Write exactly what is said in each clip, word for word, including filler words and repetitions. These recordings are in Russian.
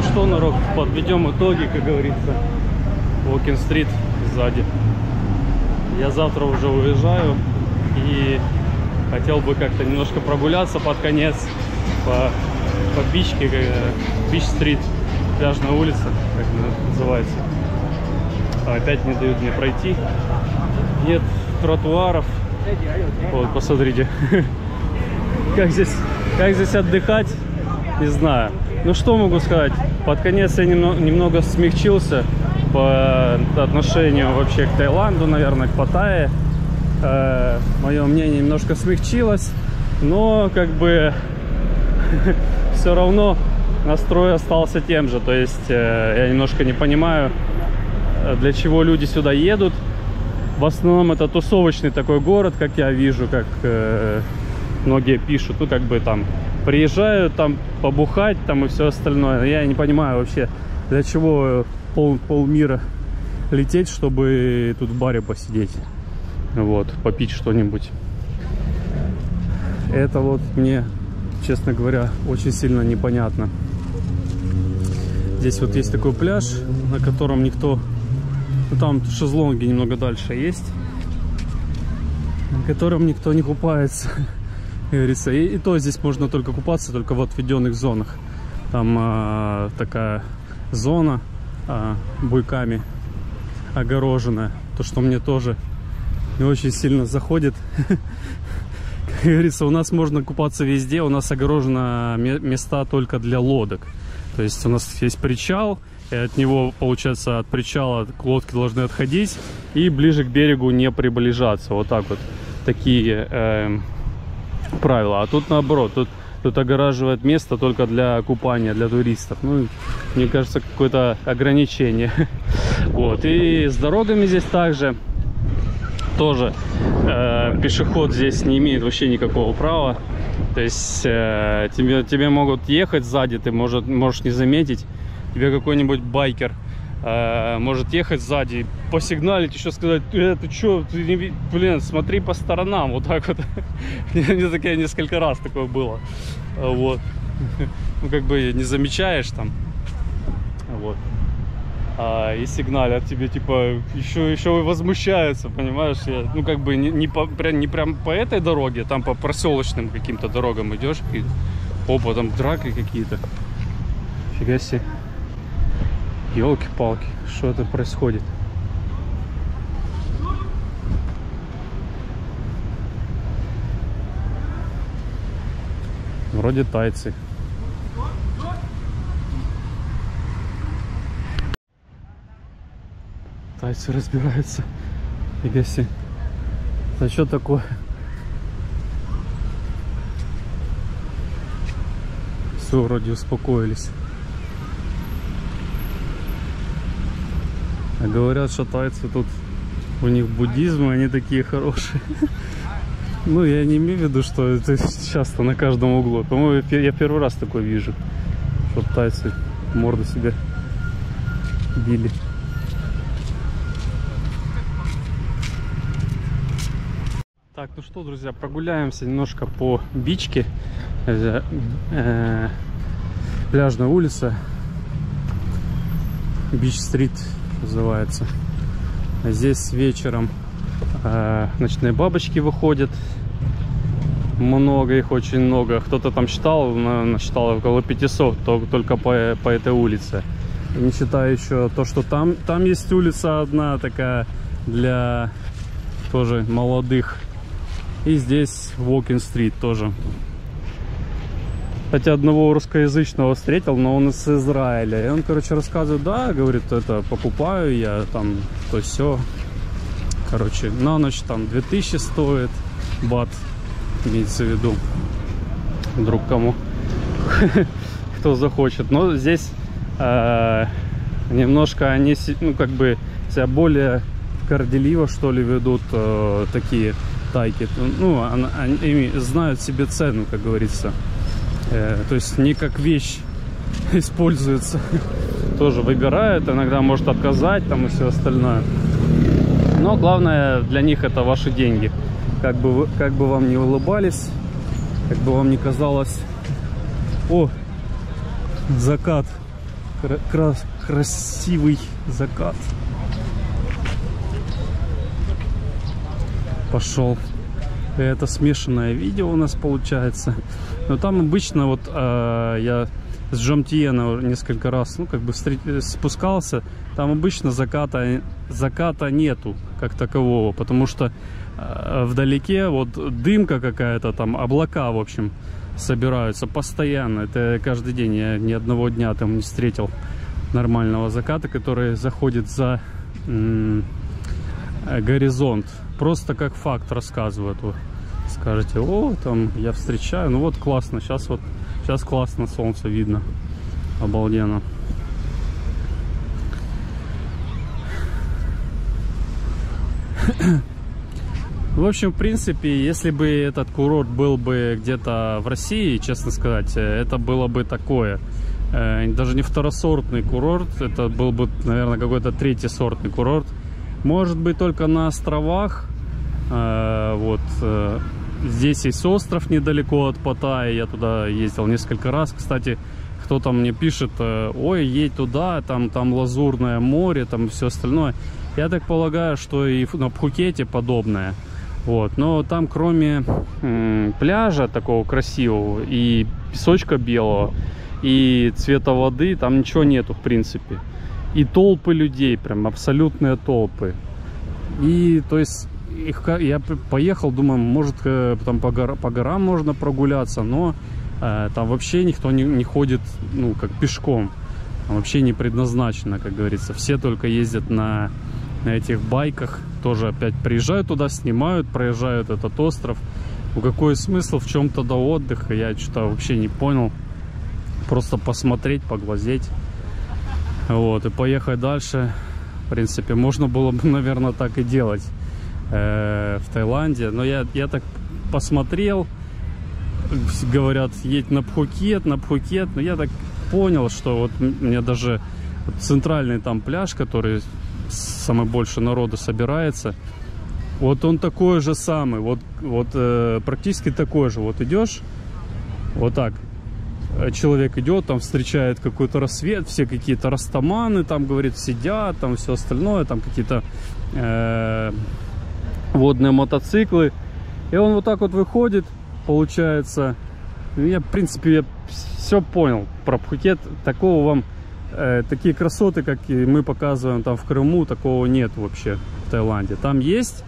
что, народ, подведем итоги, как говорится. Уокинг-стрит сзади. Я завтра уже уезжаю и хотел бы как-то немножко прогуляться под конец по, по бичке, Бич-стрит, пляжная улица, как она называется. Опять не дают мне пройти. Нет тротуаров. Вот, посмотрите, как здесь, как здесь отдыхать, не знаю. Ну что могу сказать, под конец я немного, немного смягчился по отношению вообще к Таиланду, наверное, к Паттайе. Э, мое мнение немножко смягчилось, но как бы все равно настрой остался тем же. То есть э, я немножко не понимаю, для чего люди сюда едут. В основном это тусовочный такой город, как я вижу, как э, многие пишут. Ну, как бы там приезжают там побухать там и все остальное. Я не понимаю вообще, для чего пол, полмира лететь, чтобы тут в баре посидеть. Вот, попить что-нибудь. Это вот мне, честно говоря, очень сильно непонятно. Здесь вот есть такой пляж, на котором никто... Ну, там шезлонги немного дальше есть, на котором никто не купается, говорится. И, и то здесь можно только купаться, только в отведенных зонах. Там а, такая зона а, буйками огороженная. То, что мне тоже не очень сильно заходит. Как говорится, у нас можно купаться везде, у нас огорожено места только для лодок. То есть у нас есть причал, и от него, получается, от причала лодки должны отходить и ближе к берегу не приближаться. Вот так вот такие э, правила. А тут наоборот, тут, тут огораживает место только для купания, для туристов. Ну, мне кажется, какое-то ограничение. Вот. И с дорогами здесь также. Тоже э, пешеход здесь не имеет вообще никакого права. То есть э, тебе, тебе могут ехать сзади, ты может, можешь не заметить. Тебе какой-нибудь байкер э, может ехать сзади, посигналить, еще сказать: э, ты что, ты не, блин, смотри по сторонам, вот так вот. Мне такое несколько раз такое было. Вот. Ну, как бы не замечаешь там. Вот. А, и сигналят тебе, типа, еще, еще возмущаются, понимаешь? Я, ну, как бы не, не, по, прям, не прям по этой дороге, там по проселочным каким-то дорогам идешь, и опа, там драки какие-то. Фига себе. Ёлки-палки, что это происходит? Вроде тайцы. Тайцы разбираются. Фига себе. Это что такое? Все, вроде успокоились. А говорят, что тайцы тут, у них буддизм, и они такие хорошие. Ну, я не имею в виду, что это часто на каждом углу. По-моему, я первый раз такое вижу, чтоб тайцы морду себе били. Так, ну что, друзья, прогуляемся немножко по бичке. Э, э, пляжная улица. Бич-стрит называется. Здесь вечером э, ночные бабочки выходят. Много их, очень много. Кто-то там считал, насчитал около пятисот, только по, по этой улице. Не считая еще то, что там, там есть улица одна такая для тоже молодых. И здесь Уокинг-стрит тоже. Хотя одного русскоязычного встретил, но он из Израиля. И он, короче, рассказывает: да, говорит, это покупаю я там, то все. Короче, на ночь там две тысячи стоит бат, имеется в виду. Вдруг кому кто захочет. Но здесь э, немножко они, ну, как бы себя более горделиво, что ли, ведут э, такие тайки. Ну, они знают себе цену, как говорится. Э, то есть не как вещь используется. Тоже выбирают, иногда может отказать там и все остальное. Но главное для них это ваши деньги. Как бы, вы, как бы вам не улыбались, как бы вам не казалось: о, закат Кра кра красивый закат. Пошел. Это смешанное видео у нас получается. Но там обычно вот э, я с Джомтиена несколько раз, ну, как бы встр... спускался. Там обычно заката, заката нету как такового, потому что э, вдалеке вот дымка какая-то, там облака, в общем, собираются постоянно. Это каждый день. Я ни одного дня там не встретил нормального заката, который заходит за м горизонт. Просто как факт рассказывают. Вы скажете: о, там я встречаю. Ну вот классно. Сейчас вот сейчас классно солнце видно. Обалденно. В общем, в принципе, если бы этот курорт был бы где-то в России, честно сказать, это было бы такое. Даже не второсортный курорт, это был бы, наверное, какой-то третьесортный курорт. Может быть, только на островах. Вот здесь есть остров недалеко от Паттайи, я туда ездил несколько раз. Кстати, кто-то мне пишет: ой, едь туда, там, там Лазурное море, там все остальное. Я так полагаю, что и на Пхукете подобное. Вот. Но там, кроме м, пляжа такого красивого и песочка белого, и цвета воды, там ничего нету, в принципе. И толпы людей, прям абсолютные толпы. И, то есть, их, я поехал, думаю, может, там по, гора, по горам можно прогуляться, но э, там вообще никто не, не ходит, ну, как пешком. Там вообще не предназначено, как говорится. Все только ездят на, на этих байках. Тоже опять приезжают туда, снимают, проезжают этот остров. Ну, какой смысл, в чем тогда отдыха, я что-то вообще не понял. Просто посмотреть, поглазеть. Вот, и поехать дальше. В принципе, можно было бы, наверное, так и делать э, в Таиланде. Но я, я так посмотрел. Говорят, едь на Пхукет, на Пхукет. Но я так понял, что вот мне даже вот центральный там пляж, который самый больше народу собирается, вот он такой же самый. Вот, вот э, практически такой же. Вот идешь, вот так. Человек идет, там встречает какой-то рассвет, все какие-то растаманы, там, говорит, сидят, там все остальное, там какие-то э, водные мотоциклы. И он вот так вот выходит, получается. Я, в принципе, я все понял про Пхукет. Такого вам, э, такие красоты, как и мы показываем там в Крыму, такого нет вообще в Таиланде. Там есть,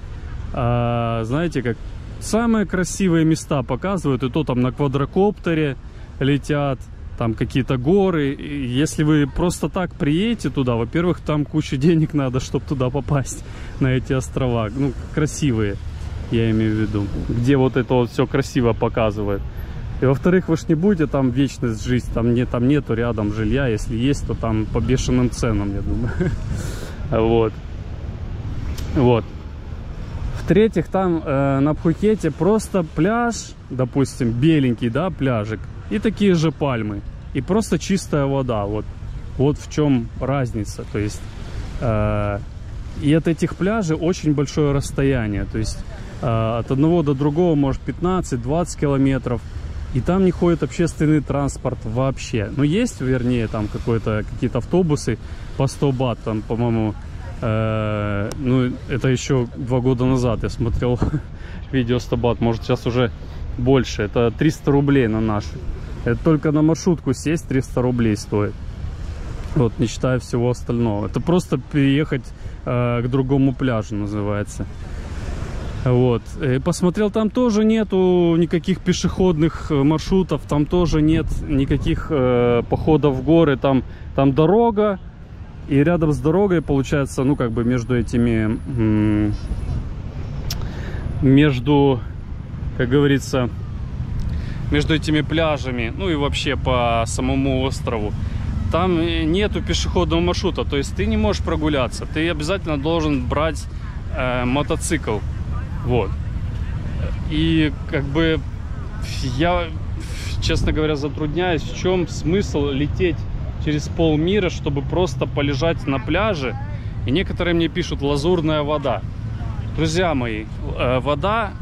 э, знаете, как самые красивые места показывают, и то там на квадрокоптере летят, там какие-то горы. И если вы просто так приедете туда, во-первых, там куча денег надо, чтобы туда попасть, на эти острова, ну, красивые, я имею в виду, где вот это вот все красиво показывает. И во-вторых, вы ж не будете там вечность жить, там, не, там нету рядом жилья, если есть, то там по бешеным ценам, я думаю. Вот. Вот. В-третьих, там э, на Пхукете просто пляж, допустим, беленький, да, пляжик, и такие же пальмы, и просто чистая вода. Вот, вот в чем разница. То есть, э, и от этих пляжей очень большое расстояние. То есть, э, от одного до другого может пятнадцать-двадцать километров. И там не ходит общественный транспорт вообще. Ну, есть, вернее, там какой-то, какие-то автобусы по сто бат, там, по-моему, э, ну, это еще два года назад я смотрел видео сто бат, может, сейчас уже больше. Это триста рублей на наши. Это только на маршрутку сесть триста рублей стоит. Вот, не считая всего остального. Это просто переехать э, к другому пляжу, называется. Вот. И посмотрел, там тоже нету никаких пешеходных маршрутов, там тоже нет никаких э, походов в горы. Там, там дорога, и рядом с дорогой, получается, ну, как бы между этими, между, как говорится, между этими пляжами, ну и вообще по самому острову, там нету пешеходного маршрута. То есть ты не можешь прогуляться, ты обязательно должен брать э, мотоцикл. Вот. И как бы я, честно говоря, затрудняюсь, в чем смысл лететь через полмира, чтобы просто полежать на пляже. И некоторые мне пишут: лазурная вода. Друзья мои, э, вода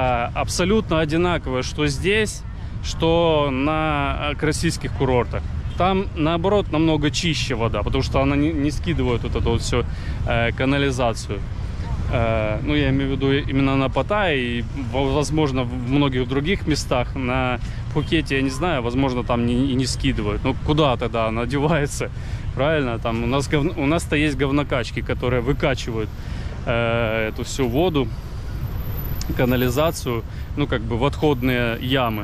абсолютно одинаковая, что здесь, что на российских курортах. Там, наоборот, намного чище вода, потому что она не, не скидывает вот эту вот всю э, канализацию. Э, ну, я имею в виду именно на Паттайе и, возможно, в многих других местах. На Пхукете, я не знаю, возможно, там не, и не скидывают. Ну, куда тогда она девается? Правильно? Там у нас, гов... у нас-то есть говнокачки, которые выкачивают э, эту всю воду, канализацию, ну, как бы в отходные ямы.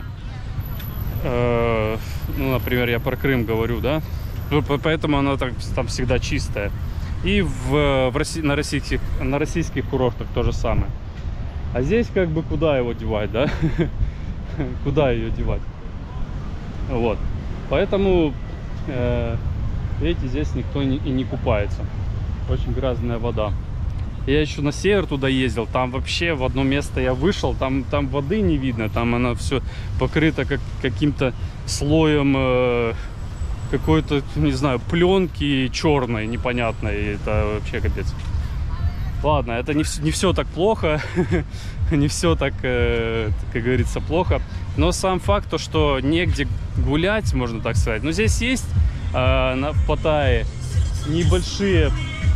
Э, ну, например, я про Крым говорю, да? Поэтому она так, там всегда чистая. И в, в России, на, российских, на российских курортах то же самое. А здесь как бы куда его девать, да? Куда ее девать? Вот. Поэтому, э, видите, здесь никто не, и не купается. Очень грязная вода. Я еще на север туда ездил, там вообще в одно место я вышел, там, там воды не видно, там она все покрыта как, каким-то слоем э, какой-то, не знаю, пленки черной, непонятной, это вообще капец. Ладно, это не, не все так плохо, не все так, э, как говорится, плохо, но сам факт, то, что негде гулять, можно так сказать, но здесь есть э, на Паттайе небольшие...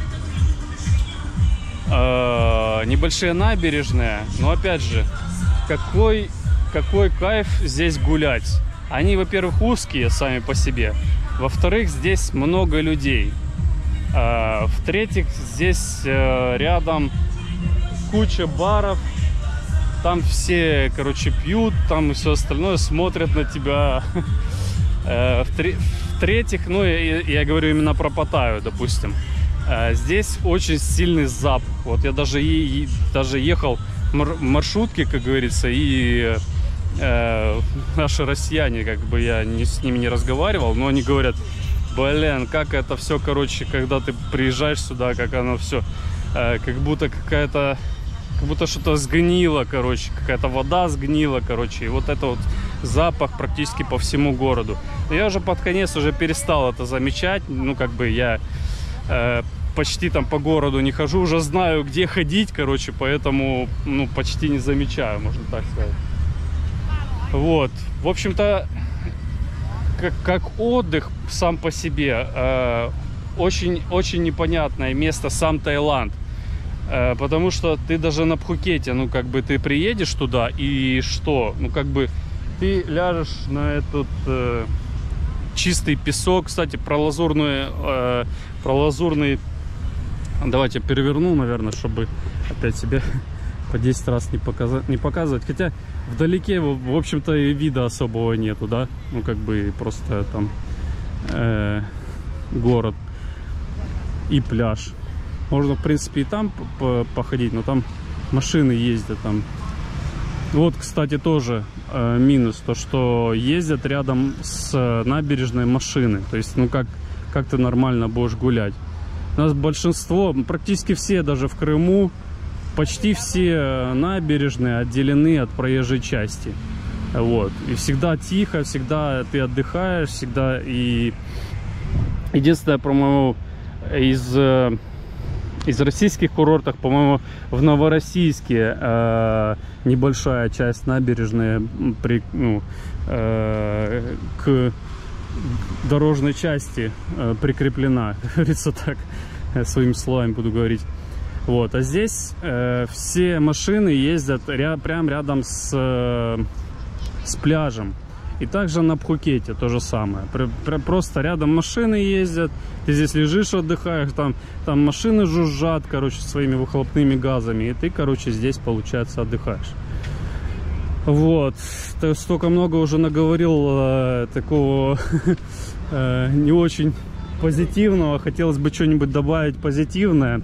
небольшие набережные, но опять же, какой, какой кайф здесь гулять. Они, во-первых, узкие сами по себе, во-вторых, здесь много людей, в-третьих, здесь рядом куча баров, там все, короче, пьют, там и все остальное, смотрят на тебя. В-третьих, ну, я, я говорю именно про Паттайю, допустим. Здесь очень сильный запах. Вот я даже, и, и, даже ехал в маршрутке, как говорится, и э, наши россияне, как бы я не, с ними не разговаривал, но они говорят, блин, как это все, короче, когда ты приезжаешь сюда, как оно все, э, как будто какая-то, как будто что-то сгнило, короче, какая-то вода сгнила, короче, и вот это вот запах практически по всему городу. Но я уже под конец уже перестал это замечать, ну, как бы я... Э, почти там по городу не хожу, уже знаю, где ходить, короче, поэтому, ну, почти не замечаю, можно так сказать. Вот, в общем-то, как, как отдых сам по себе, э, очень, очень непонятное место сам Таиланд, э, потому что ты даже на Пхукете, ну, как бы ты приедешь туда, и что? Ну, как бы ты ляжешь на этот... Э, чистый песок, кстати, про лазурную, э, про лазурный, давайте переверну, наверное, чтобы опять себе по десять раз не показать, не показывать, хотя вдалеке, в общем-то, и вида особого нету, да, ну, как бы просто там э, город и пляж, можно, в принципе, и там походить, но там машины ездят, там. Вот, кстати, тоже э, минус, то, что ездят рядом с э, набережной машины. То есть, ну, как, как ты нормально будешь гулять? У нас большинство, практически все, даже в Крыму, почти все набережные отделены от проезжей части. Вот. И всегда тихо, всегда ты отдыхаешь, всегда. И единственное, по-моему, из... Э, Из российских курортов, по-моему, в Новороссийске э, небольшая часть набережной при, ну, э, к дорожной части э, прикреплена, говорится так, своим словом буду говорить. Вот, а здесь э, все машины ездят ря прямо рядом с, э, с пляжем. И также на Пхукете то же самое. Просто рядом машины ездят, ты здесь лежишь, отдыхаешь, там, там машины жужжат, короче, своими выхлопными газами, и ты, короче, здесь, получается, отдыхаешь. Вот. Ты столько много уже наговорил э, такого э, не очень позитивного. Хотелось бы что-нибудь добавить позитивное.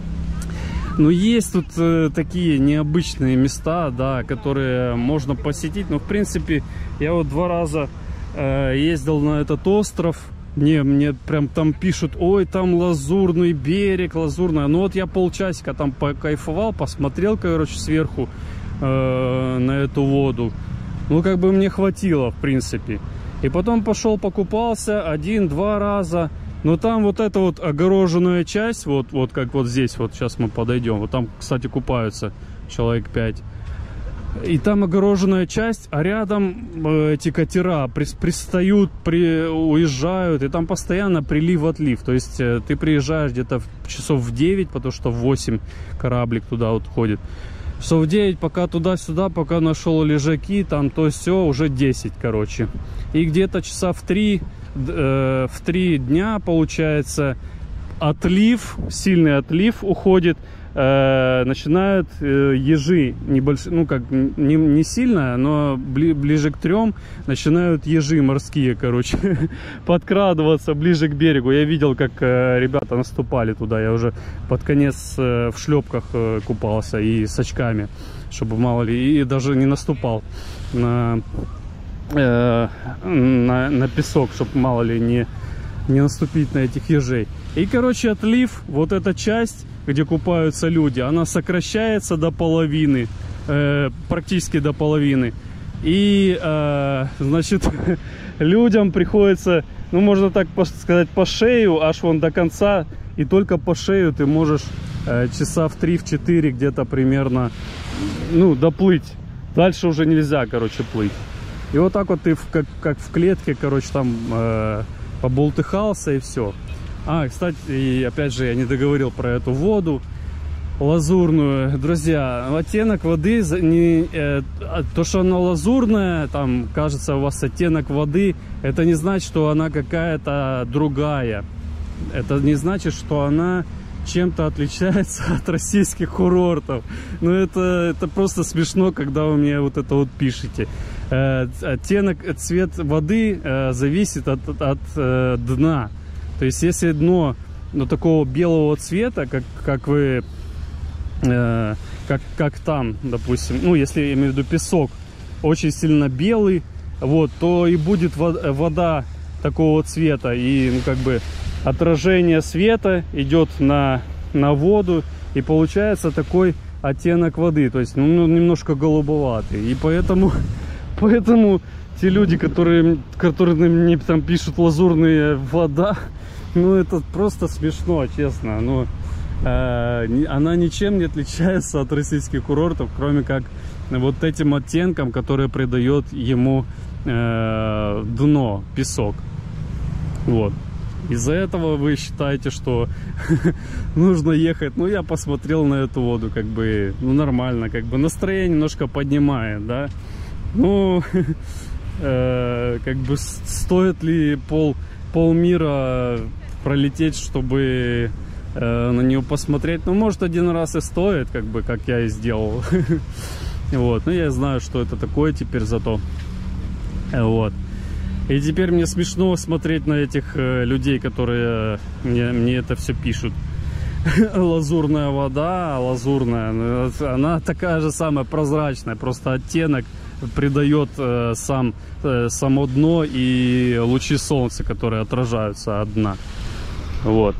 Но есть тут э, такие необычные места, да, которые можно посетить. Но, в принципе, я вот два раза э, ездил на этот остров. Мне, мне прям там пишут, ой, там лазурный берег, лазурная. Ну вот я полчасика там покайфовал, посмотрел, короче, сверху э, на эту воду. Ну, как бы мне хватило, в принципе. И потом пошел покупался один-два раза. Но там вот эта вот огороженная часть, вот, вот как вот здесь, вот сейчас мы подойдем. Вот там, кстати, купаются человек пять. И там огороженная часть, а рядом э, эти катера при, пристают, при, уезжают, и там постоянно прилив-отлив. То есть э, ты приезжаешь где-то часов в девять, потому что в восемь кораблик туда вот ходит. Часов в девять, пока туда-сюда, пока нашел лежаки, там то все, уже десять, короче. И где-то часа в три, э, в три дня, получается, отлив, сильный отлив уходит. Э, начинают э, ежи небольшие, ну как не, не сильно, но бли, ближе к трем начинают ежи морские, короче, подкрадываться ближе к берегу. Я видел, как э, ребята наступали туда. Я уже под конец э, в шлепках э, купался и с очками, чтобы мало ли, и даже не наступал на, э, на, на песок, чтобы мало ли не, не наступить на этих ежей. И, короче, отлив, вот эта часть, где купаются люди, она сокращается до половины, э, практически до половины. И, э, значит, людям приходится, ну, можно так сказать, по шею, аж вон до конца, и только по шею ты можешь э, часа в три-четыре где-то примерно, ну, доплыть. Дальше уже нельзя, короче, плыть. И вот так вот ты, в, как, как в клетке, короче, там э, поболтыхался, и все. А, кстати, и опять же я не договорил про эту воду лазурную. Друзья, оттенок воды, не, э, то, что она лазурная, там кажется у вас оттенок воды, это не значит, что она какая-то другая. Это не значит, что она чем-то отличается от российских курортов. Ну это, это просто смешно, когда вы мне вот это вот пишете. Э, оттенок, цвет воды э, зависит от, от, от э, дна. То есть, если дно, ну, такого белого цвета, как, как вы, э, как, как там, допустим, ну, если я имею в виду песок, очень сильно белый, вот, то и будет вода такого цвета, и, ну, как бы, отражение света идет на, на воду, и получается такой оттенок воды, то есть, ну, немножко голубоватый, и поэтому, поэтому те люди, которые, которые мне там пишут лазурная вода, ну, это просто смешно, честно. Ну, э, она ничем не отличается от российских курортов, кроме как вот этим оттенком, который придает ему э, дно, песок. Вот. Из-за этого вы считаете, что нужно ехать. Ну, я посмотрел на эту воду, как бы, ну, нормально, как бы настроение немножко поднимает, да. Ну, э, как бы, стоит ли пол, полмира пролететь, чтобы э, на нее посмотреть? Ну, может, один раз и стоит, как бы, как я и сделал. Вот, ну, я знаю, что это такое теперь зато. Вот. И теперь мне смешно смотреть на этих э, людей, которые мне, мне это все пишут. Лазурная вода, лазурная, она такая же самая прозрачная, просто оттенок придает э, сам, э, само дно и лучи солнца, которые отражаются от дна. Вот.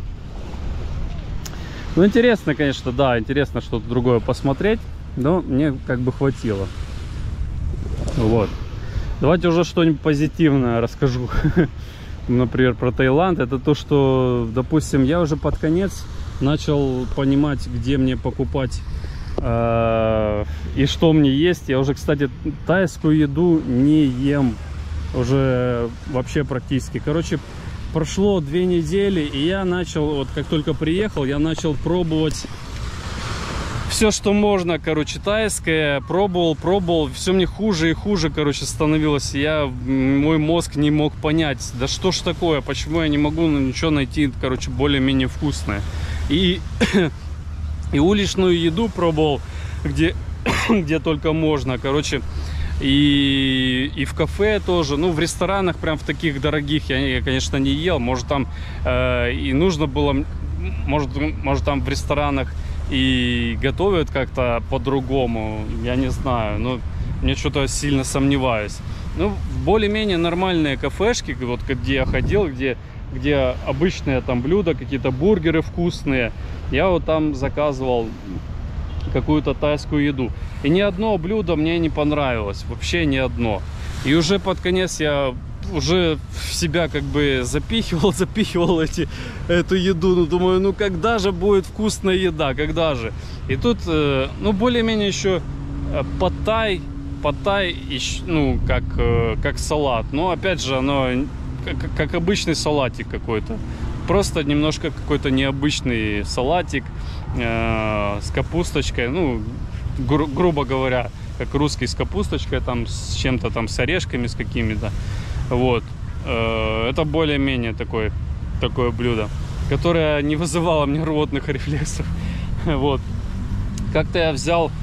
Ну, интересно, конечно, да, интересно что-то другое посмотреть, но мне как бы хватило. Вот. Давайте уже что-нибудь позитивное расскажу. Например, про Таиланд. Это то, что, допустим, я уже под конец начал понимать, где мне покупать э, и что мне есть. Я уже, кстати, тайскую еду не ем уже вообще практически. Короче, прошло две недели, и я начал, вот как только приехал, я начал пробовать все, что можно, короче, тайское. Пробовал, пробовал, все мне хуже и хуже, короче, становилось. Я, мой мозг не мог понять, да что ж такое, почему я не могу ничего найти, короче, более-менее вкусное. И, и уличную еду пробовал, где, где только можно, короче. И, и в кафе тоже, ну, в ресторанах прям в таких дорогих я, я конечно, не ел. Может, там э, и нужно было, может, может, там в ресторанах и готовят как-то по-другому, я не знаю, но мне что-то сильно сомневаюсь. Ну, более-менее нормальные кафешки, вот где я ходил, где, где обычные там блюда, какие-то бургеры вкусные, я вот там заказывал какую-то тайскую еду. И ни одно блюдо мне не понравилось, вообще ни одно. И уже под конец я уже в себя как бы запихивал, запихивал эти, эту еду. Ну, думаю, ну когда же будет вкусная еда, когда же? И тут, э, ну, более-менее еще пад-тай, пад-тай, ну, как, как салат. Но, опять же, оно как, как обычный салатик какой-то. Просто немножко какой-то необычный салатик э, с капусточкой. Ну, гру грубо говоря, как русский с капусточкой, там, с чем-то там, с орешками, с какими-то. Вот. Э, это более-менее такое, такое блюдо, которое не вызывало мне рвотных рефлексов. Вот. Как-то я взял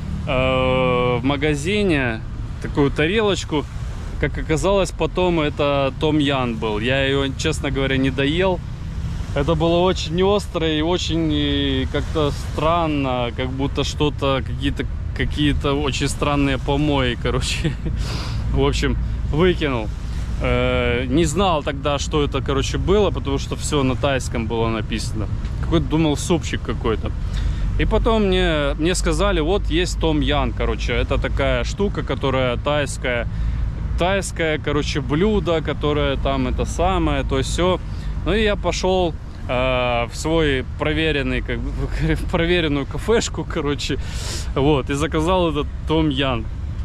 э, в магазине такую тарелочку. Как оказалось, потом это том-ян был. Я ее, честно говоря, не доел. Это было очень остро и очень как-то странно, как будто что-то, какие-то какие-то очень странные помои, короче. В общем, выкинул. Э, не знал тогда, что это, короче, было, потому что все на тайском было написано. Какой-то, думал, супчик какой-то. И потом мне, мне сказали, вот есть том-ян, короче. Это такая штука, которая тайская. Тайское, короче, блюдо, которое там это самое, то есть все. Ну и я пошел э, в свой проверенный, как бы, проверенную кафешку, короче, вот, и заказал этот том-ян.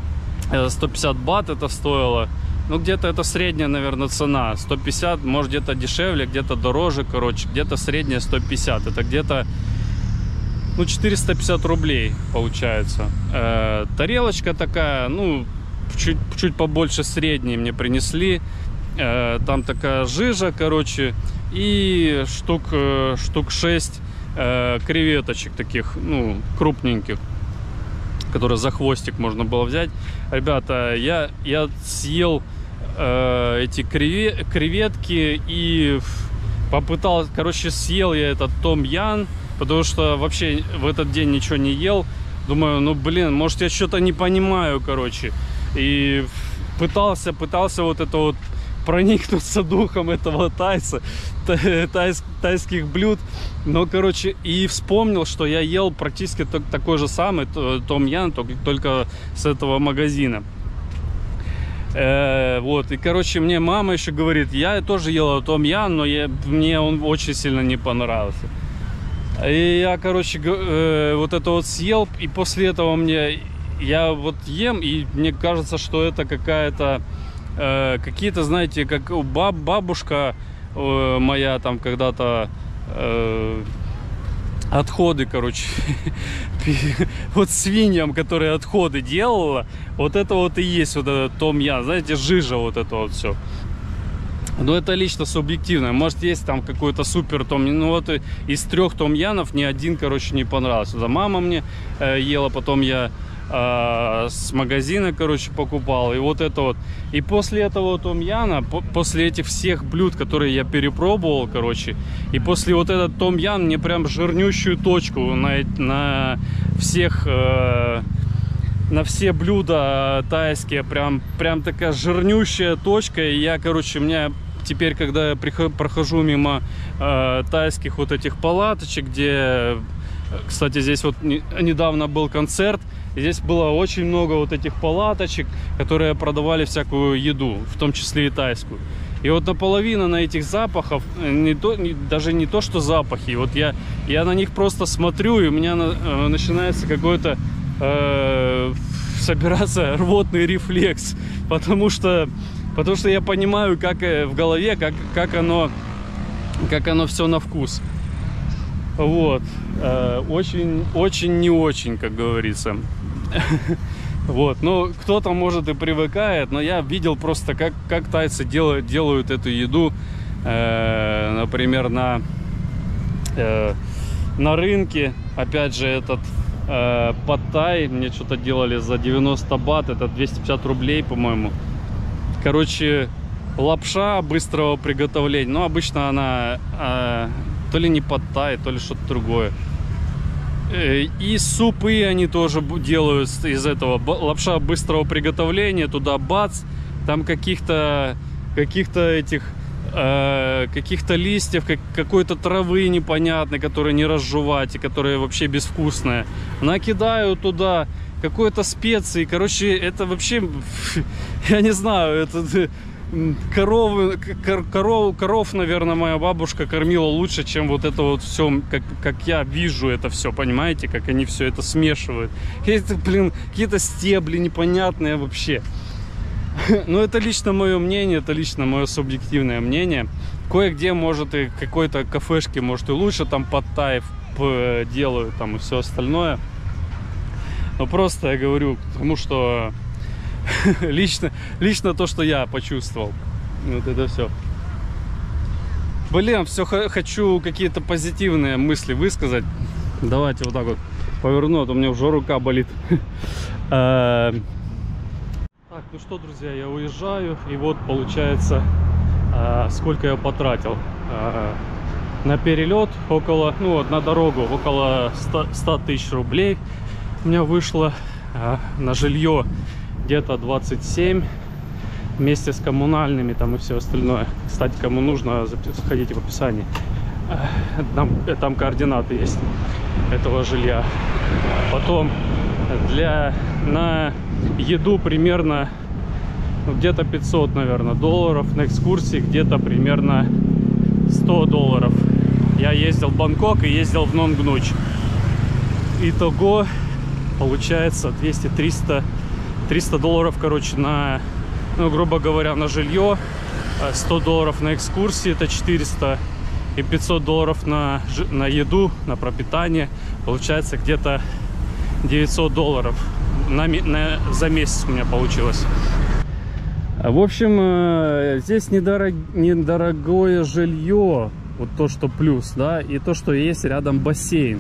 сто пятьдесят бат это стоило. Ну, где-то это средняя, наверное, цена. сто пятьдесят, может, где-то дешевле, где-то дороже, короче, где-то средняя сто пятьдесят. Это где-то, ну, четыреста пятьдесят рублей получается. Э, тарелочка такая, ну, чуть, чуть побольше средней мне принесли. Э, там такая жижа, короче, и штук, э, штук шесть э, креветочек таких, ну, крупненьких, которые за хвостик можно было взять. Ребята, я, я съел э, эти креве, креветки и попытался, короче, съел я этот том-ян, потому что вообще в этот день ничего не ел. Думаю, ну, блин, может, я что-то не понимаю, короче. И пытался, пытался вот это вот проникнуться духом этого тайца, тайс, тайских блюд. Но, короче, и вспомнил, что я ел практически такой же самый том-ян, только с этого магазина. Э, вот, и, короче, мне мама еще говорит, я тоже ел том-ян, но я, мне он очень сильно не понравился. И я, короче, э, вот это вот съел, и после этого мне, я вот ем, и мне кажется, что это какая-то, э, какие-то, знаете, как баб, бабушка э, моя там когда-то э, отходы, короче, вот свиньям, которые отходы делала, вот это вот и есть вот этот том-ян, знаете, жижа вот это вот все. Но это лично субъективно. Может, есть там какой-то супер том. Ну вот из трех том-янов ни один, короче, не понравился. За мама мне э, ела, потом я э, с магазина, короче, покупал. И вот это вот. И после этого том-яна, по после этих всех блюд, которые я перепробовал, короче, и после вот этот том-ян мне прям жирнющую точку на, на всех... Э, на все блюда тайские, прям, прям такая жирнющая точка. И я, короче, у меня теперь, когда я прохожу мимо э, тайских вот этих палаточек, где, кстати, здесь вот не, недавно был концерт, и здесь было очень много вот этих палаточек, которые продавали всякую еду, в том числе и тайскую. И вот наполовину на этих запахов, не то, не, даже не то, что запахи, вот я, я на них просто смотрю, и у меня на, э, начинается какой-то Э, собираться рвотный рефлекс, потому что потому что я понимаю, как в голове, как как оно как оно все на вкус. Вот, э, очень очень не очень, как говорится. Вот, ну кто-то может и привыкает, но я видел просто, как как тайцы делают делают эту еду, э, например, на э, на рынке. Опять же, этот Э, пад-тай мне что-то делали за девяносто бат, это двести пятьдесят рублей, по-моему. Короче, лапша быстрого приготовления, но обычно она э, то ли не пад-тай, то ли что-то другое. Э, и супы они тоже делают из этого. Лапша быстрого приготовления, туда бац, там каких-то каких-то этих каких-то листьев, как, какой-то травы непонятной, которые не разжевать и которые вообще безвкусные. Накидаю туда какой-то специи. Короче, это вообще, я не знаю, это, коровы, коров, коров, наверное, моя бабушка кормила лучше, чем вот это вот все, как, как я вижу это все, понимаете, как они все это смешивают. Это, блин, какие-то стебли непонятные вообще. Но это лично мое мнение, это лично мое субъективное мнение. Кое-где, может, и какой-то кафешке, может, и лучше там пад-тай делают там и все остальное. Но просто я говорю, потому что лично, лично то, что я почувствовал. Вот это все. Блин, все хочу какие-то позитивные мысли высказать. Давайте вот так вот поверну, а то у меня уже рука болит. Так, ну что, друзья, я уезжаю. И вот получается, сколько я потратил. На перелет около, ну вот на дорогу около ста тысяч рублей у меня вышло. На жилье где-то двадцать семь, вместе с коммунальными там и все остальное. Кстати, кому нужно, заходите в описании. Там, там координаты есть этого жилья. Потом для на еду примерно где-то пятьсот, наверное, долларов. На экскурсии где-то примерно сто долларов. Я ездил в Бангкок и ездил в Нонгнуч. Итого получается двести триста триста долларов, короче, на, ну, грубо говоря, на жилье, сто долларов на экскурсии, это четыреста, и пятьсот долларов на, на еду, на пропитание. Получается где-то девятьсот долларов на, на, за месяц у меня получилось. В общем, здесь недорог, недорогое жилье, вот то, что плюс, да, и то, что есть рядом бассейн.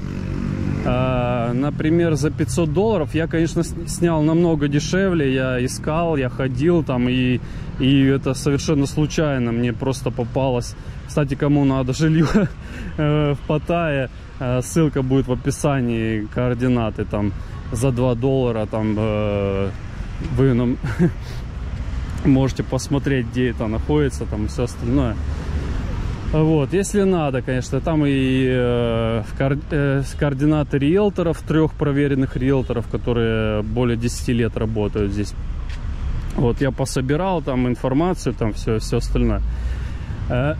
Например, за пятьсот долларов я, конечно, снял намного дешевле. Я искал, я ходил там, и, и это совершенно случайно мне просто попалось. Кстати, кому надо жилье в Паттайе, ссылка будет в описании, координаты там за два доллара. Там вы нам можете посмотреть, где это находится, там и все остальное. Вот, если надо, конечно, там и э, кор, э, координаты риэлторов, трех проверенных риэлторов, которые более десяти лет работают здесь. Вот, я пособирал там информацию, там все, все остальное. Э,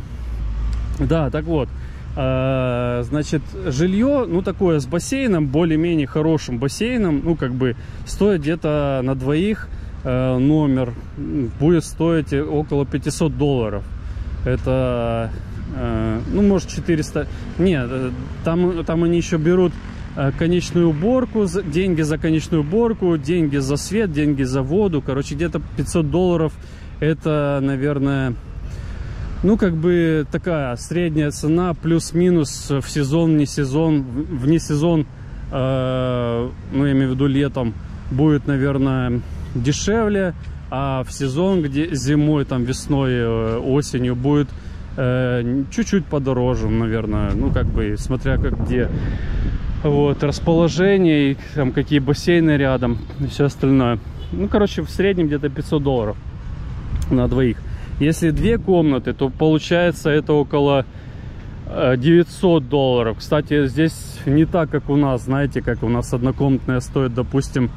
да, так вот, э, значит, жилье, ну, такое с бассейном, более-менее хорошим бассейном, ну, как бы, стоит где-то на двоих э, номер, будет стоить около пятисот долларов. Это, э, ну, может, четыреста. Нет, там, там они еще берут э, конечную уборку, деньги за конечную уборку, деньги за свет, деньги за воду. Короче, где-то пятьсот долларов. Это, наверное, ну, как бы такая средняя цена, плюс-минус в сезон, не сезон. Вне сезон, э, ну, я имею в виду летом, будет, наверное, дешевле. А в сезон, где зимой, там весной, осенью будет чуть-чуть э, подороже, наверное. Ну, как бы, смотря как где. Вот, расположение, и, там, какие бассейны рядом, и все остальное. Ну, короче, в среднем где-то пятьсот долларов на двоих. Если две комнаты, то получается это около э, девятьсот долларов. Кстати, здесь не так, как у нас, знаете, как у нас однокомнатная стоит, допустим,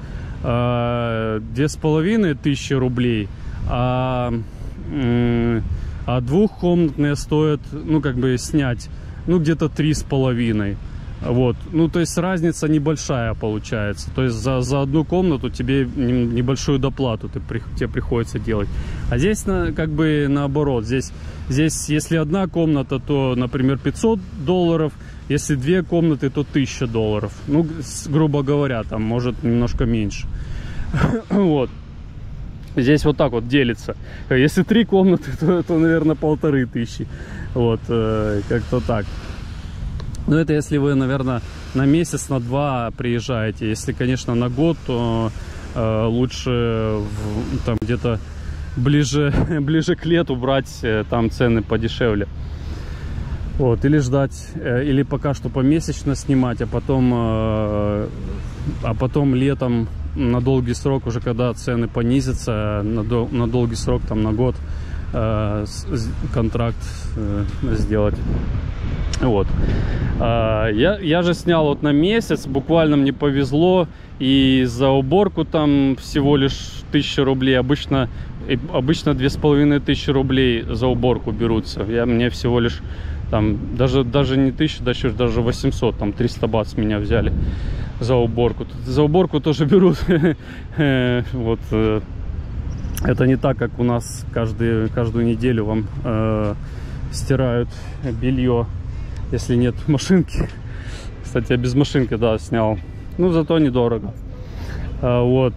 две с половиной тысячи рублей, а, а двухкомнатные стоят, ну, как бы снять, ну, где-то три с половиной. Вот, ну, то есть разница небольшая получается. То есть за, за одну комнату тебе небольшую доплату ты, тебе приходится делать. А здесь на, как бы наоборот. Здесь, здесь если одна комната, то, например, пятьсот долларов. Если две комнаты, то тысяча долларов. Ну, грубо говоря, там может немножко меньше. Вот. Здесь вот так вот делится. Если три комнаты, то, то наверное, полторы тысячи. Вот, э, как-то так. Но это если вы, наверное, на месяц, на два приезжаете. Если, конечно, на год, то э, лучше в, там где-то ближе, ближе к лету брать, э, там цены подешевле. Вот, или ждать, э, или пока что помесячно снимать, а потом, э, а потом летом на долгий срок, уже когда цены понизятся, на, дол на долгий срок, там на год, э, контракт э, сделать. Вот. Я, я же снял вот на месяц, буквально мне повезло, и за уборку там всего лишь тысяча рублей. Обычно И обычно две с половиной тысячи рублей за уборку берутся. Я, мне всего лишь там, даже, даже не тысяча, даже, даже восемьсот, там триста бат с меня взяли за уборку. За уборку тоже берут. Вот. Это не так, как у нас каждый, каждую неделю вам э, стирают белье, если нет машинки. Кстати, я без машинки, да, снял. Ну, зато недорого. А, вот.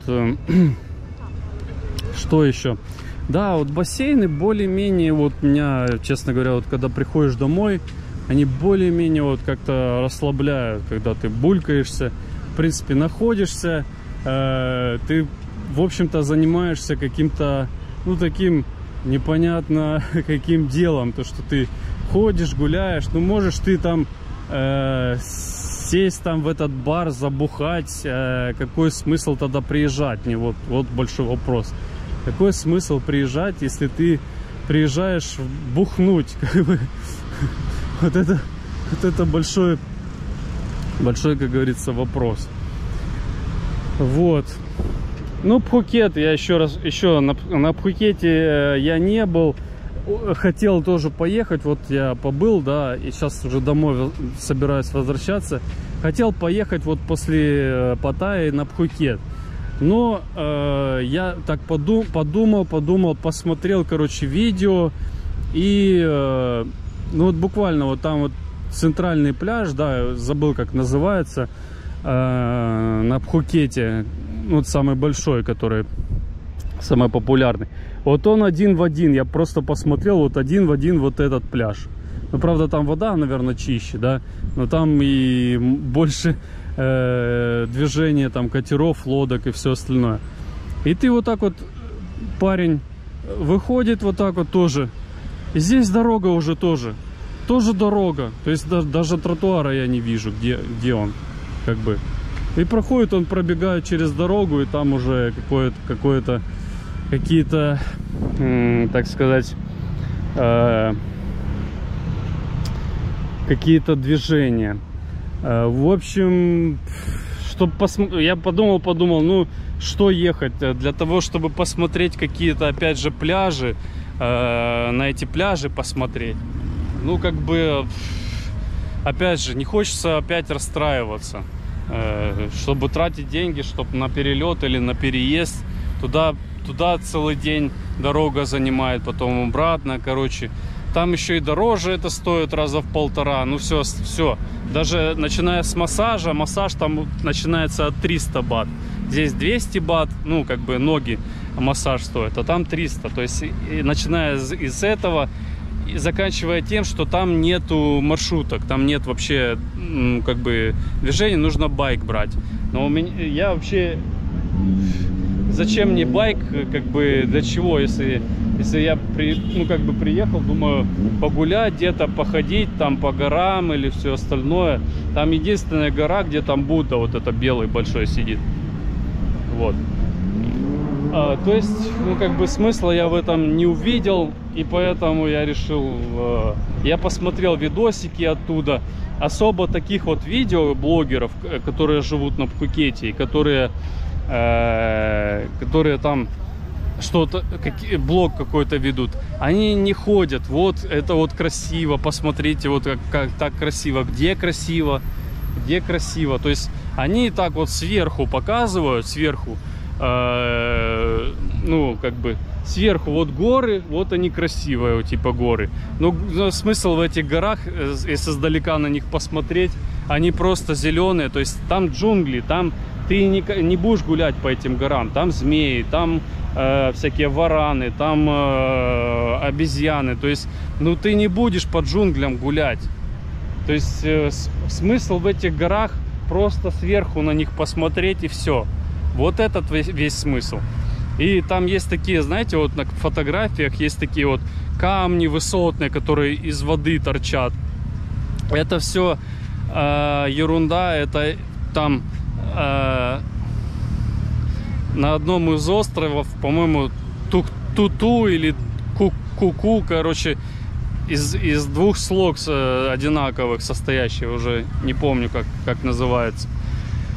Что еще? Да, вот бассейны более-менее, вот меня, честно говоря, вот когда приходишь домой, они более-менее вот как-то расслабляют, когда ты булькаешься, в принципе, находишься, э, ты, в общем-то, занимаешься каким-то, ну, таким непонятно каким делом, то, что ты ходишь, гуляешь, ну, можешь ты там э, сесть там в этот бар, забухать, э, какой смысл тогда приезжать? Не, вот, вот большой вопрос. Какой смысл приезжать, если ты приезжаешь бухнуть? Как бы, вот это, вот это большой, большой, как говорится, вопрос. Вот. Ну, Пхукет, я еще раз, еще на, на Пхукете я не был. Хотел тоже поехать, вот я побыл, да, и сейчас уже домой собираюсь возвращаться. Хотел поехать вот после Паттайи на Пхукет. Но э, я так подум, подумал, подумал, посмотрел, короче, видео. И, э, ну, вот буквально вот там вот центральный пляж, да, забыл, как называется, э, на Пхукете. Вот самый большой, который самый популярный. Вот он один в один, я просто посмотрел, вот один в один вот этот пляж. Ну, правда, там вода, наверное, чище, да, но там и больше э, движения там катеров, лодок и все остальное. И ты вот так вот, парень, выходит вот так вот тоже. И здесь дорога уже тоже. Тоже дорога. То есть даже, даже тротуара я не вижу, где, где он, как бы. И проходит он, пробегает через дорогу, и там уже какое-то, какое-то, какие-то, так сказать, э, какие-то движения. Э, в общем, чтобы посмотреть, я подумал, подумал, ну, что ехать? Для того, чтобы посмотреть какие-то, опять же, пляжи, э, на эти пляжи посмотреть. Ну, как бы, опять же, не хочется опять расстраиваться. Чтобы тратить деньги, чтобы на перелет или на переезд, туда, туда целый день дорога занимает, потом обратно, короче, там еще и дороже это стоит раза в полтора, ну все, все, даже начиная с массажа, массаж там начинается от триста бат, здесь двести бат, ну как бы ноги массаж стоит, а там триста, то есть и начиная из, из этого, и заканчивая тем, что там нету маршруток, там нет вообще, ну, как бы движения, нужно байк брать. Но у меня, я вообще, зачем мне байк, как бы, для чего, если, если я, при, ну, как бы приехал, думаю, погулять где-то, походить там по горам или все остальное. Там единственная гора, где там Будда, вот это белый большой сидит. Вот. А, то есть, ну, как бы смысла я в этом не увидел, и поэтому я решил, э, я посмотрел видосики оттуда, особо таких вот видео блогеров, которые живут на Пхукете, и которые, э, которые там что-то, как, блог какой-то ведут, они не ходят, вот это вот красиво, посмотрите, вот как, как так красиво, где красиво, где красиво, то есть они так вот сверху показывают, сверху, ну, как бы сверху вот горы, вот они красивые, типа горы. Но, но смысл в этих горах, если сдалека на них посмотреть, они просто зеленые, то есть там джунгли, там ты не, не будешь гулять по этим горам, там змеи, там э, всякие вараны, там э, обезьяны, то есть, ну, ты не будешь по джунглям гулять. То есть э, смысл в этих горах просто сверху на них посмотреть и все. Вот этот весь, весь смысл. И там есть такие, знаете, вот на фотографиях есть такие вот камни высотные, которые из воды торчат. Это все э, ерунда. Это там э, на одном из островов, по-моему, Туту или Куку, короче, из, из двух слог одинаковых состоящих, уже не помню, как, как называется.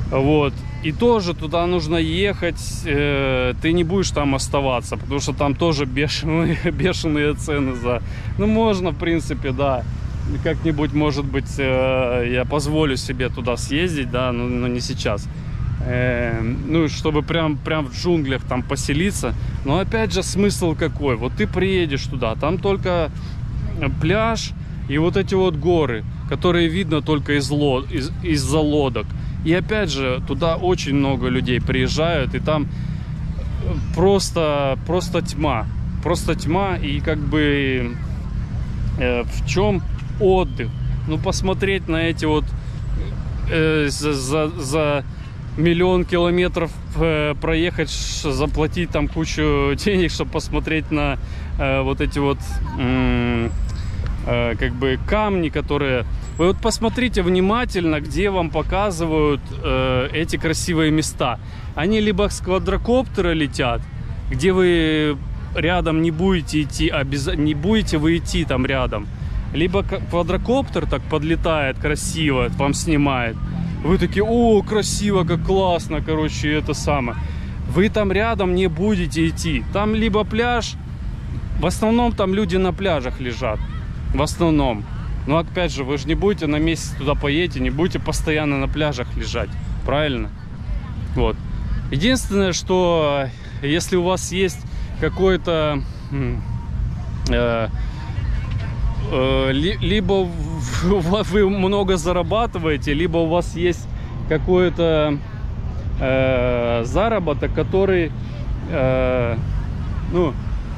Вот. И тоже туда нужно ехать, э, ты не будешь там оставаться, потому что там тоже бешеные, бешеные цены за... Ну, можно, в принципе, да, как-нибудь, может быть, э, я позволю себе туда съездить, да, но, но не сейчас. Э, ну, чтобы прям, прям в джунглях там поселиться. Но, опять же, смысл какой? Вот ты приедешь туда, там только пляж и вот эти вот горы, которые видно только из лод... из... из-за лодок. И опять же, туда очень много людей приезжают, и там просто, просто тьма. Просто тьма, и как бы э, в чем отдых? Ну, посмотреть на эти вот э, за, за, за миллион километров э, проехать, заплатить там кучу денег, чтобы посмотреть на э, вот эти вот э, э, как бы камни, которые... Вы вот посмотрите внимательно, где вам показывают э, эти красивые места. Они либо с квадрокоптера летят, где вы рядом не будете идти, обяз... не будете вы идти там рядом. Либо квадрокоптер так подлетает красиво, вам снимает. Вы такие: о, красиво, как классно, короче, это самое. Вы там рядом не будете идти. Там либо пляж, в основном там люди на пляжах лежат. В основном. Но опять же, вы же не будете на месяц туда поедете, не будете постоянно на пляжах лежать. Правильно? Вот. Единственное, что если у вас есть какой-то... Э, э, ли, либо вы много зарабатываете, либо у вас есть какой-то э, заработок, который... Э, ну...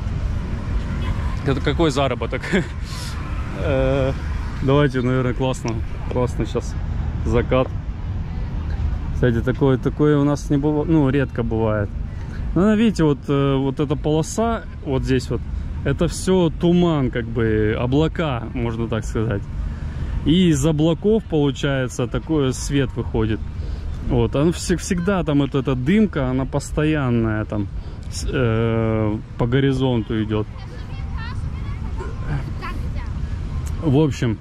Какой заработок? Давайте, наверное, классно. Классно сейчас закат. Кстати, такое, такое у нас не бывает, ну, редко бывает. Ну, видите, вот, вот эта полоса, вот здесь вот, это все туман, как бы, облака, можно так сказать. И из облаков, получается, такой свет выходит. Вот, он всегда там, вот эта дымка, она постоянная там, э, по горизонту идет. В общем,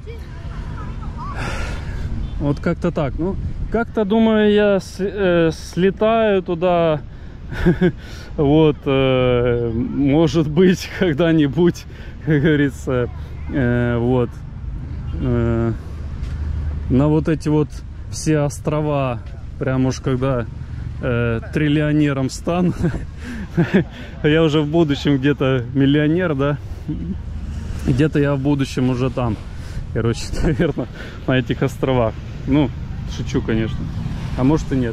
вот как-то так. Ну, как-то, думаю, я с, э, слетаю туда. Вот, э, может быть, когда-нибудь, как говорится, э, вот, э, на вот эти вот все острова, прям уж когда э, триллионером стану. Я уже в будущем где-то миллионер, да? Где-то я в будущем уже там, короче, наверное, на этих островах. Ну, шучу, конечно. А может и нет.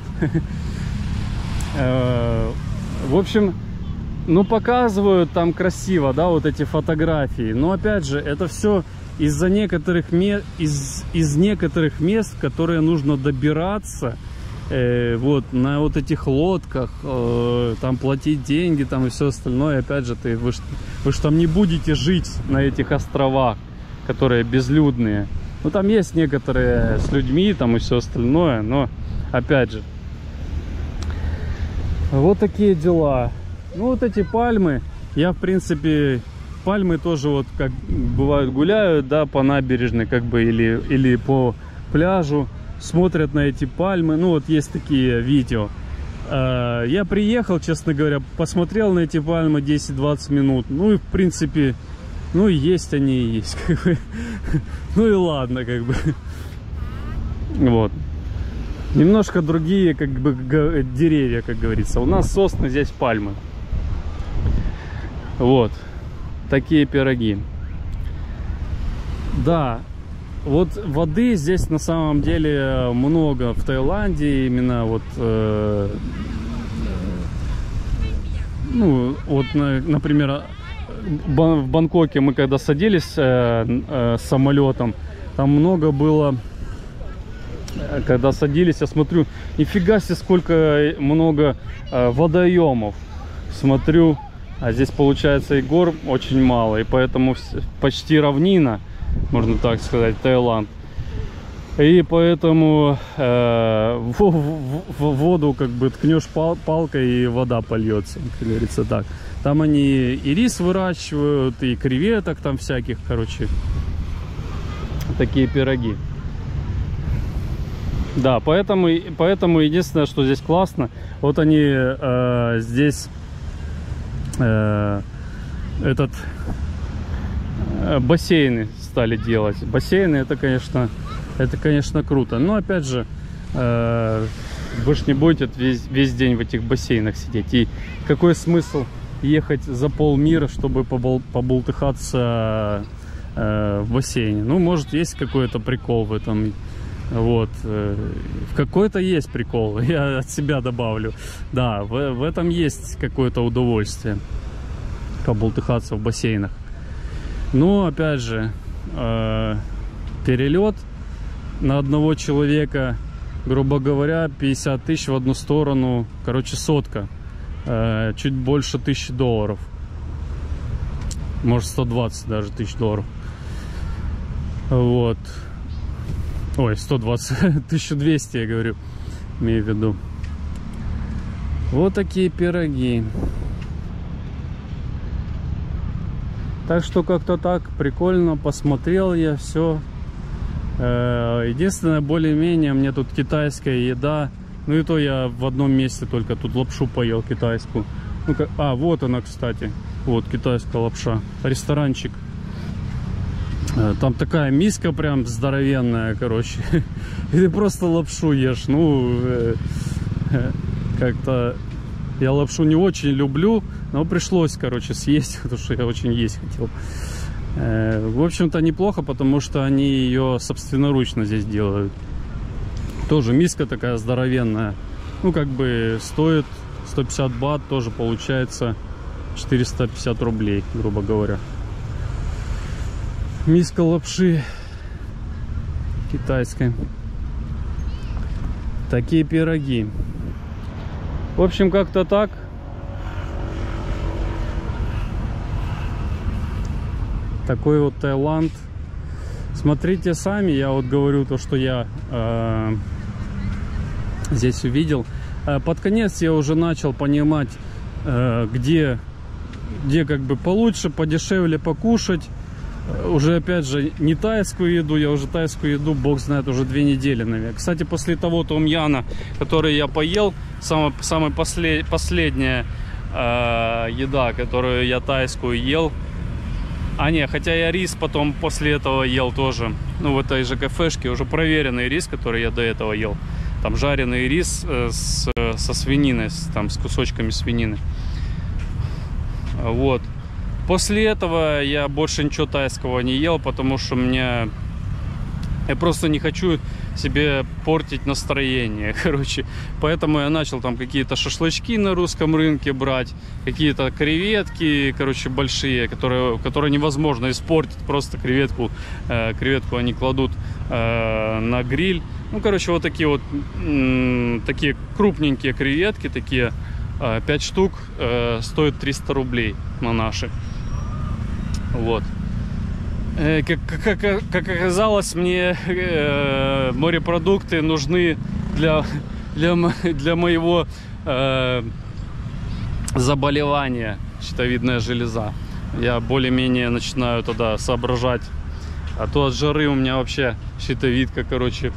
В общем, ну, показывают там красиво, да, вот эти фотографии. Но опять же, это все из-за некоторых мест, из, из некоторых мест, которые нужно добираться. Э, вот на вот этих лодках, э, там платить деньги, там и все остальное. Опять же, ты, вы, вы же там не будете жить на этих островах, которые безлюдные. Ну, там есть некоторые с людьми, там и все остальное, но опять же, вот такие дела. Ну, вот эти пальмы, я, в принципе, пальмы тоже вот как бывают гуляют, да, по набережной, как бы, или, или по пляжу. Смотрят на эти пальмы. Ну, вот есть такие видео. Я приехал, честно говоря, посмотрел на эти пальмы десять-двадцать минут. Ну, и в принципе, ну, есть они и есть. Как бы. Ну и ладно, как бы. Вот. Немножко другие, как бы, деревья, как говорится. У нас сосны, здесь пальмы. Вот. Такие пироги. Да. Вот воды здесь на самом деле много в Таиланде, именно вот, э, ну, вот, на, например, в Бангкоке мы когда садились э, э, самолетом, там много было, когда садились, я смотрю, нифига себе, сколько много э, водоемов, смотрю, а здесь получается и гор очень мало, и поэтому почти равнина. Можно так сказать, Таиланд. И поэтому э, в, в, в воду как бы ткнешь пал, палкой, и вода польется, как говорится, так. Там они и рис выращивают, и креветок там всяких, короче. Такие пироги. Да, поэтому, поэтому единственное, что здесь классно, вот они э, здесь э, этот э, бассейны стали делать. Бассейны, это, конечно, это, конечно, круто. Но опять же, э, вы же не будете весь, весь день в этих бассейнах сидеть. И какой смысл ехать за полмира, чтобы побол, побултыхаться э, в бассейне? Ну, может, есть какой-то прикол в этом. Вот, в какой-то есть прикол, я от себя добавлю. Да, в, в этом есть какое-то удовольствие, побултыхаться в бассейнах. Но, опять же, э, перелет на одного человека, грубо говоря, пятьдесят тысяч в одну сторону, короче, сотка, э, чуть больше тысячи долларов. Может, сто двадцать даже тысяч долларов. Вот. Ой, сто двадцать, тысяча двести, я говорю, имею в виду. Вот такие пироги. Так что как-то так, прикольно, посмотрел я все. Единственное, более-менее, мне тут китайская еда. Ну и то я в одном месте только тут лапшу поел китайскую. Ну, как... А, вот она, кстати. Вот, китайская лапша. Ресторанчик. Там такая миска прям здоровенная, короче. И ты просто лапшу ешь. Ну, как-то я лапшу не очень люблю, но пришлось, короче, съесть, потому что я очень есть хотел. В общем-то, неплохо, потому что они ее собственноручно здесь делают. Тоже миска такая здоровенная. Ну, как бы стоит сто пятьдесят бат, тоже получается четыреста пятьдесят рублей, грубо говоря. Миска лапши китайской. Такие пироги. В общем, как-то так. Такой вот Таиланд. Смотрите сами. Я вот говорю то, что я э, здесь увидел. Э, под конец я уже начал понимать, э, где, где как бы получше, подешевле покушать. Уже, опять же, не тайскую еду, я уже тайскую еду, бог знает, уже две недели, наверное. Кстати, после того том-яна, который я поел, самая, самая послед, последняя э, еда, которую я тайскую ел. А не, хотя я рис потом после этого ел тоже. Ну, в этой же кафешке уже проверенный рис, который я до этого ел. Там жареный рис э, с, со свининой, с, там, с кусочками свинины. Вот. После этого я больше ничего тайского не ел, потому что мне... Я просто не хочу себе портить настроение, короче. Поэтому я начал там какие-то шашлычки на русском рынке брать, какие-то креветки, короче, большие, которые, которые невозможно испортить. Просто креветку, э, креветку они кладут э, на гриль. Ну, короче, вот такие вот, м- такие крупненькие креветки, такие, э, пять штук, э, стоят триста рублей на наши. Вот. Э, как, как, как оказалось, мне э, морепродукты нужны для, для, для моего э, заболевания, щитовидная железа. Я более-менее начинаю тогда соображать. А то от жары у меня вообще щитовидка, короче,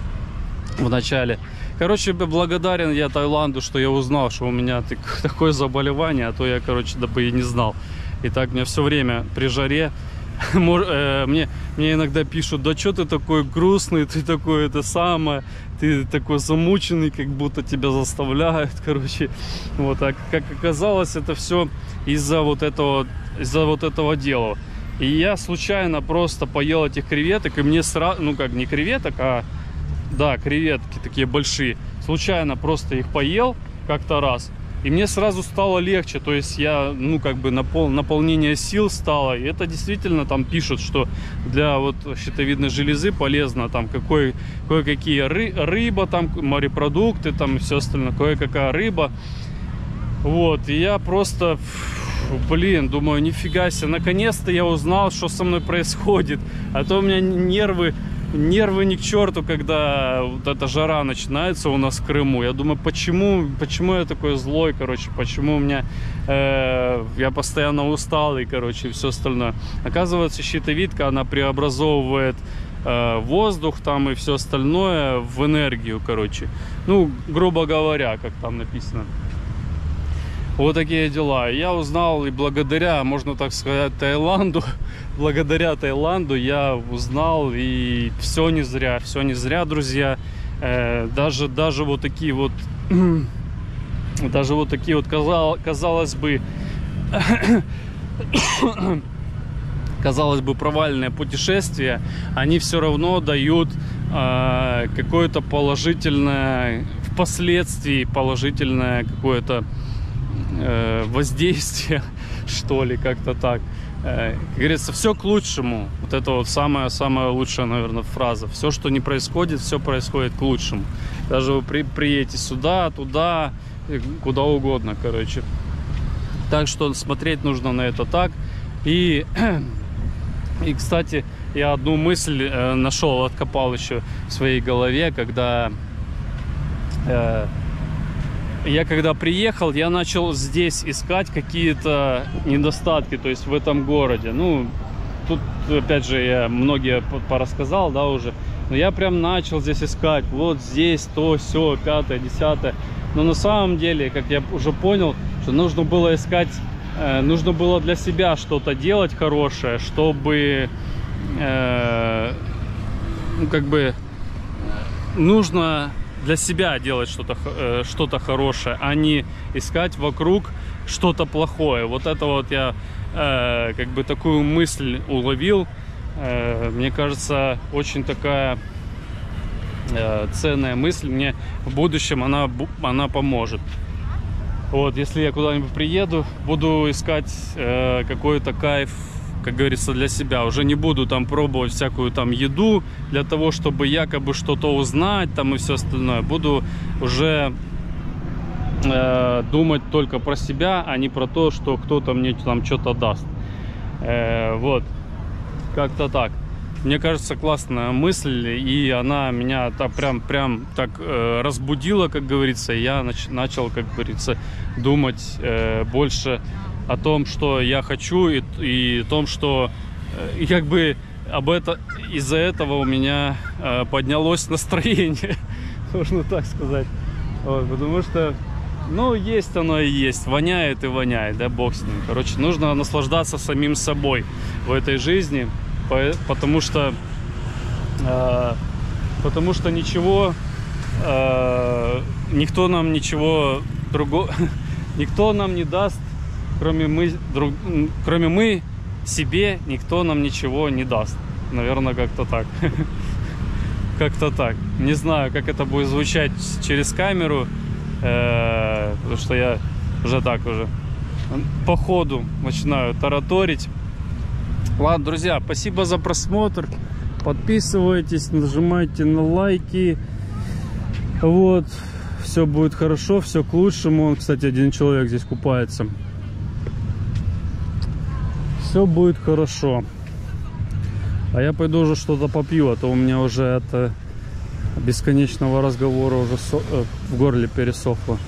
в начале. Короче, благодарен я Таиланду, что я узнал, что у меня такое заболевание, а то я, короче, да бы и не знал. И так мне все время при жаре мне, мне иногда пишут: да что ты такой грустный, ты такой это самое, ты такой замученный, как будто тебя заставляют, короче. Вот, а как оказалось, это все из-за вот этого, из-за вот этого дела. И я случайно просто поел этих креветок, и мне сразу, ну как, не креветок, а, да, креветки такие большие. Случайно просто их поел как-то раз. И мне сразу стало легче, то есть я, ну, как бы напол, наполнение сил стало. И это действительно там пишут, что для вот щитовидной железы полезно там какой, кое-какие ры, рыба, там морепродукты, там все остальное, кое-какая рыба. Вот, и я просто, блин, думаю, нифига себе, наконец-то я узнал, что со мной происходит. А то у меня нервы... Нервы ни к черту, когда вот эта жара начинается у нас в Крыму. Я думаю, почему, почему я такой злой, короче, почему у меня э, я постоянно усталый, короче, и все остальное. Оказывается, щитовидка, она преобразовывает э, воздух там и все остальное в энергию, короче. Ну, грубо говоря, как там написано. Вот такие дела. Я узнал, и благодаря, можно так сказать, Таиланду, благодаря Таиланду я узнал, и все не зря, все не зря, друзья. Э, даже, даже вот такие вот, даже вот такие вот, казалось, казалось бы, казалось бы, провальные путешествия, они все равно дают э, какое-то положительное, впоследствии положительное какое-то э, воздействие, что ли, как-то так. Э, как говорится, все к лучшему. Вот это вот самая, самая лучшая, наверное, фраза. Все, что не происходит, все происходит к лучшему. Даже вы при, приедете сюда, туда, куда угодно, короче. Так что смотреть нужно на это так. И, и кстати, я одну мысль э, нашел, откопал еще в своей голове, когда э, я когда приехал, я начал здесь искать какие-то недостатки, то есть в этом городе. Ну, тут, опять же, я многие порассказал, да, уже. Но я прям начал здесь искать, вот здесь, то, сё, пятое, десятое. Но на самом деле, как я уже понял, что нужно было искать, э, нужно было для себя что-то делать хорошее, чтобы, э, ну, как бы, нужно для себя делать что-то э, что-то хорошее, а не искать вокруг что-то плохое. Вот это вот я, э, как бы, такую мысль уловил. Э, мне кажется, очень такая э, ценная мысль. Мне в будущем она, она поможет. Вот, если я куда-нибудь приеду, буду искать э, какой-то кайф, как говорится, для себя. Уже не буду там пробовать всякую там еду для того, чтобы якобы что-то узнать там и все остальное. Буду уже э, думать только про себя, а не про то, что кто-то мне там что-то даст. Э, вот, как-то так. Мне кажется, классная мысль, и она меня так, прям, прям так э, разбудила, как говорится. И я нач начал, как говорится, думать э, больше о том, что я хочу, и, и о том, что э, и как бы об это, из-за этого у меня э, поднялось настроение, можно так сказать. Вот, потому что, ну, есть оно и есть, воняет и воняет, да, бог с ним. Короче, нужно наслаждаться самим собой в этой жизни. Потому что, э, потому что ничего, э, никто нам ничего другого, никто нам не даст, кроме мы, друг, кроме мы себе, никто нам ничего не даст. Наверное, как-то так. Как-то так. Не знаю, как это будет звучать через камеру, э, потому что я уже так уже по ходу начинаю тараторить. Ладно, друзья, спасибо за просмотр. Подписывайтесь, нажимайте на лайки. Вот, все будет хорошо, все к лучшему. Кстати, один человек здесь купается. Все будет хорошо. А я пойду уже что-то попью, а то у меня уже от бесконечного разговора уже со... в горле пересохло.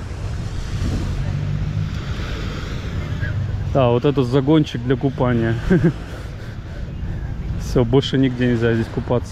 А, вот этот загончик для купания. Все, больше нигде нельзя здесь купаться.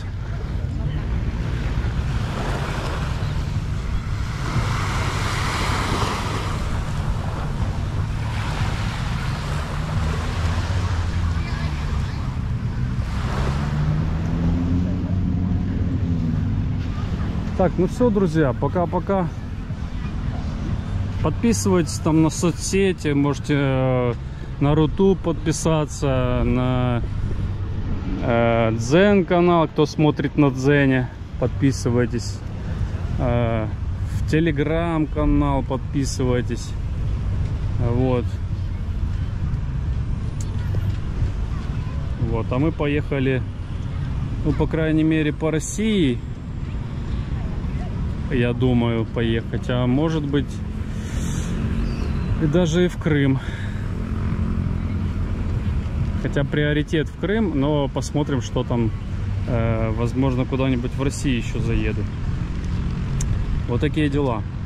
Так, ну все, друзья, пока-пока. Подписывайтесь там на соцсети, можете на Рутуб подписаться, на Дзен канал, кто смотрит на Дзене, подписывайтесь. В Телеграм канал подписывайтесь. Вот. Вот, а мы поехали, ну, по крайней мере, по России. Я думаю поехать, а может быть и даже и в Крым. Хотя приоритет в Крым, но посмотрим, что там. Э, возможно, куда-нибудь в России еще заеду. Вот такие дела.